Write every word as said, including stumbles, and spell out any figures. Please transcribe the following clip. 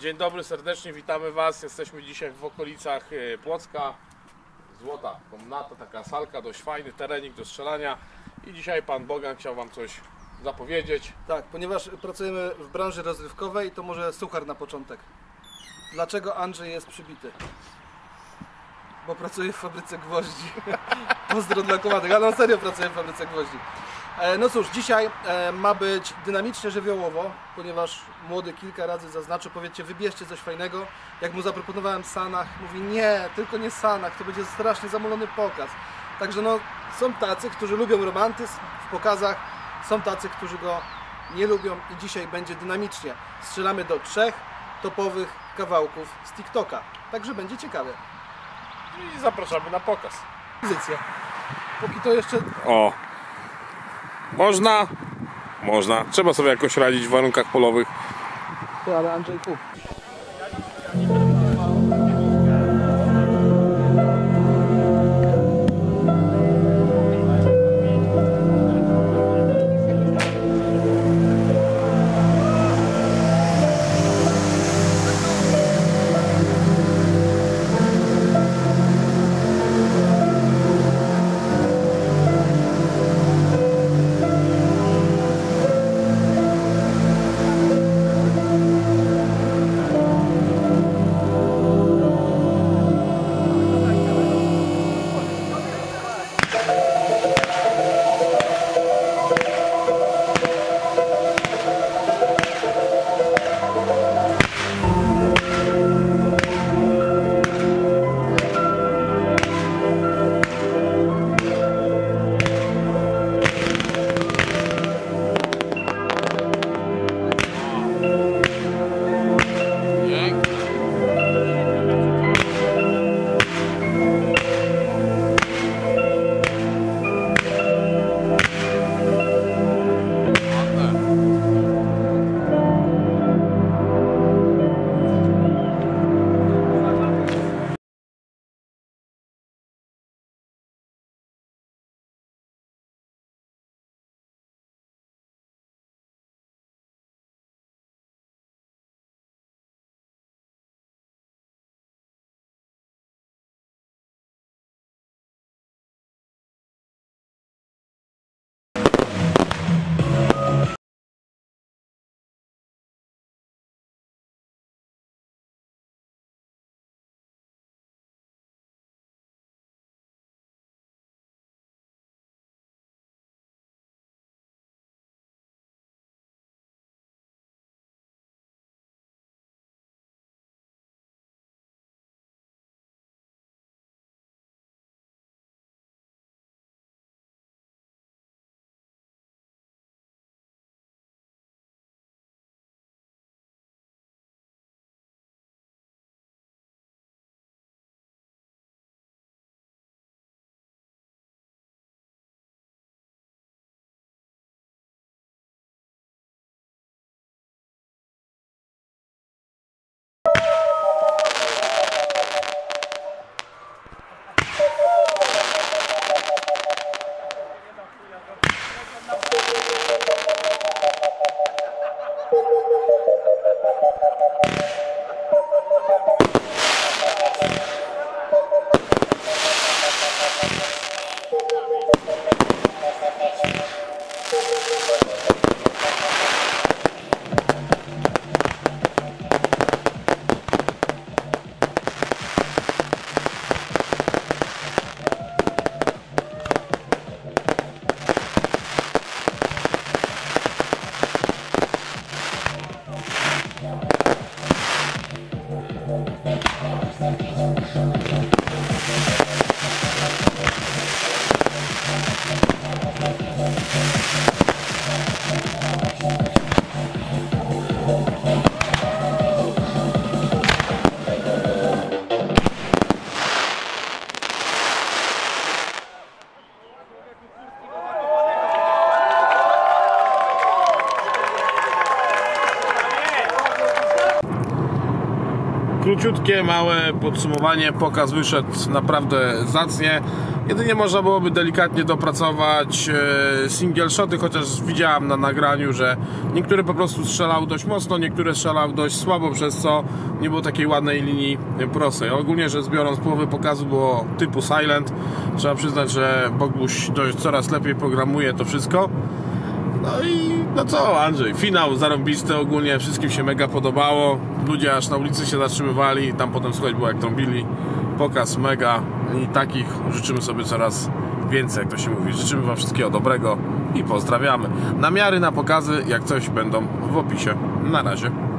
Dzień dobry, serdecznie witamy Was. Jesteśmy dzisiaj w okolicach Płocka. Złota komnata, taka salka, dość fajny terenik do strzelania. I dzisiaj Pan Bogan chciał Wam coś zapowiedzieć. Tak, ponieważ pracujemy w branży rozrywkowej, to może suchar na początek. Dlaczego Andrzej jest przybity? Bo pracuje w fabryce gwoździ. Pozdro dla komadek, ale on serio pracuje w fabryce gwoździ. No cóż, dzisiaj ma być dynamicznie żywiołowo, ponieważ młody kilka razy zaznaczył, powiedzcie, wybierzcie coś fajnego. Jak mu zaproponowałem Sanach, mówi nie, tylko nie Sanach, to będzie strasznie zamulony pokaz. Także no, są tacy, którzy lubią romantyzm w pokazach, są tacy, którzy go nie lubią i dzisiaj będzie dynamicznie. Strzelamy do trzech topowych kawałków z TikToka, także będzie ciekawie. I zapraszamy na pokaz. Pozycja. Póki to jeszcze... O! Można, można. Trzeba sobie jakoś radzić w warunkach polowych. To, ale Andrzejku. Króciutkie, małe podsumowanie. Pokaz wyszedł naprawdę zacnie. Jedynie można byłoby delikatnie dopracować e, single shoty, chociaż widziałem na nagraniu, że niektóre po prostu strzelał dość mocno, niektóre strzelał dość słabo, przez co nie było takiej ładnej linii prostej. Ogólnie rzecz biorąc, połowy pokazu było typu silent. Trzeba przyznać, że Boguś dość coraz lepiej programuje to wszystko. No i no co, Andrzej, finał zarąbisty, ogólnie wszystkim się mega podobało. Ludzie aż na ulicy się zatrzymywali, tam potem słuchać było jak trąbili. Pokaz mega i takich życzymy sobie coraz więcej, jak to się mówi. Życzymy wam wszystkiego dobrego i pozdrawiamy. Namiary na pokazy, jak coś, będą w opisie. Na razie.